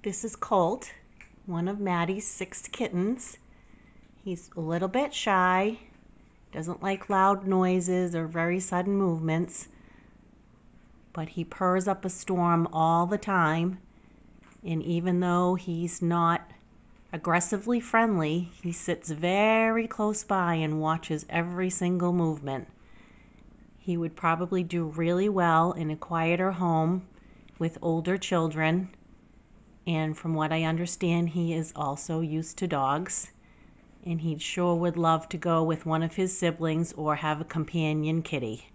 This is Colt, one of Maddie's 6 kittens. He's a little bit shy, doesn't like loud noises or very sudden movements, but he purrs up a storm all the time. And even though he's not aggressively friendly, he sits very close by and watches every single movement. He would probably do really well in a quieter home with older children. And from what I understand, he is also used to dogs. And he sure would love to go with one of his siblings or have a companion kitty.